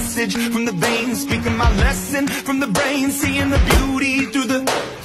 message from the veins, speaking my lesson from the brain, seeing the beauty through the